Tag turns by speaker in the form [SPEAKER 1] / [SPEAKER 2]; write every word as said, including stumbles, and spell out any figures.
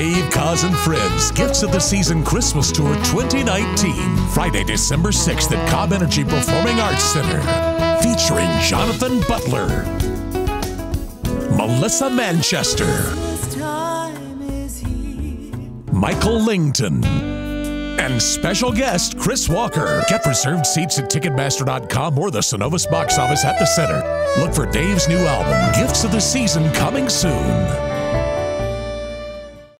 [SPEAKER 1] Dave Koz and Friends Gifts of the Season Christmas Tour twenty nineteen. Friday, December sixth at Cobb Energy Performing Arts Center. Featuring Jonathan Butler, Melissa Manchester, Michael Lington, and special guest Chris Walker. Get reserved seats at Ticketmaster dot com or the Synovus box office at the center. Look for Dave's new album, Gifts of the Season, coming soon.